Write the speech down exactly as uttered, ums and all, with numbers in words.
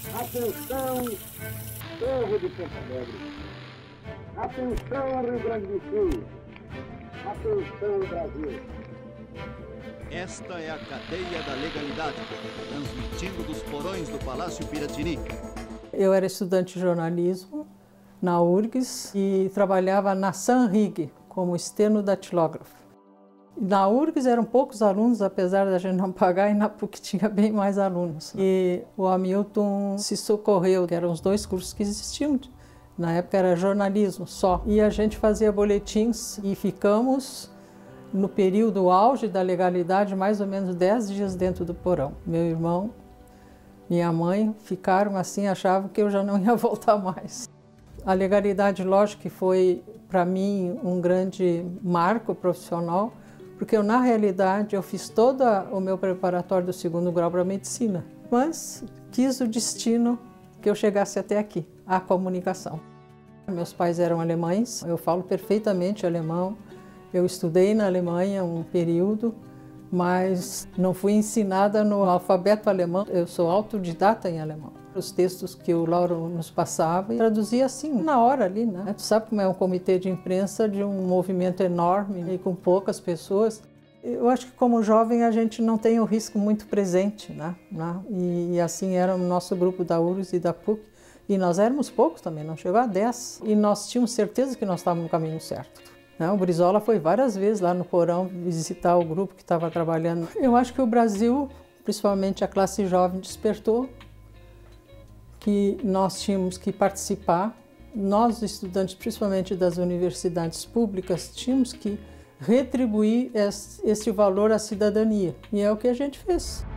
Atenção, povo de Porto Alegre. Atenção, Rio Grande do Sul. Atenção, Brasil. Esta é a cadeia da legalidade, transmitindo dos porões do Palácio Piratini. Eu era estudante de jornalismo na U R G S e trabalhava na Sanrig como estenodatilógrafo. Na U R G S eram poucos alunos, apesar da gente não pagar, e na P U C tinha bem mais alunos. E o Hamilton se socorreu, que eram os dois cursos que existiam. Na época era jornalismo só. E a gente fazia boletins e ficamos, no período auge da legalidade, mais ou menos dez dias dentro do porão. Meu irmão, minha mãe ficaram assim, achavam que eu já não ia voltar mais. A legalidade, lógico que foi, para mim, um grande marco profissional, porque eu, na realidade, eu fiz todo o meu preparatório do segundo grau para medicina, mas quis o destino que eu chegasse até aqui, a comunicação. Meus pais eram alemães, eu falo perfeitamente alemão, eu estudei na Alemanha um período, mas não fui ensinada no alfabeto alemão, eu sou autodidata em alemão. Os textos que o Lauro nos passava, eu traduzia assim, na hora ali, né? Tu sabe como é um comitê de imprensa de um movimento enorme e com poucas pessoas. Eu acho que como jovem a gente não tem o risco muito presente, né? E, e assim era o nosso grupo da U R G S e da P U C. E nós éramos poucos também, não chegou a dez. E nós tínhamos certeza que nós estávamos no caminho certo. Não, o Brizola foi várias vezes lá no porão visitar o grupo que estava trabalhando. Eu acho que o Brasil, principalmente a classe jovem, despertou que nós tínhamos que participar. Nós, estudantes, principalmente das universidades públicas, tínhamos que retribuir esse valor à cidadania. E é o que a gente fez.